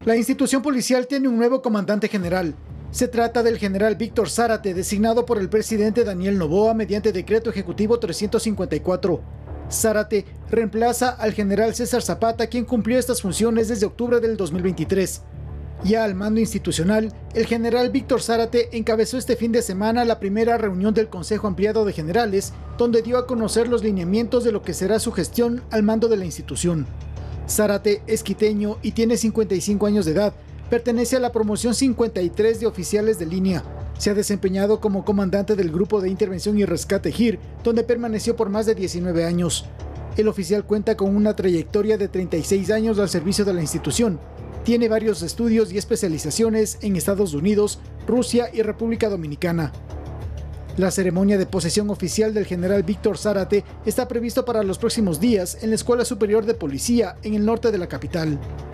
La institución policial tiene un nuevo comandante general. Se trata del general Víctor Zárate, designado por el presidente Daniel Noboa mediante decreto ejecutivo 354. Zárate reemplaza al general César Zapata, quien cumplió estas funciones desde octubre del 2023. Ya al mando institucional, el general Víctor Zárate encabezó este fin de semana la primera reunión del Consejo Ampliado de Generales, donde dio a conocer los lineamientos de lo que será su gestión al mando de la institución. Zárate es quiteño y tiene 55 años de edad. Pertenece a la promoción 53 de oficiales de línea. Se ha desempeñado como comandante del Grupo de Intervención y Rescate GIR, donde permaneció por más de 19 años. El oficial cuenta con una trayectoria de 36 años al servicio de la institución. Tiene varios estudios y especializaciones en Estados Unidos, Rusia y República Dominicana. La ceremonia de posesión oficial del general Víctor Zárate está previsto para los próximos días en la Escuela Superior de Policía en el norte de la capital.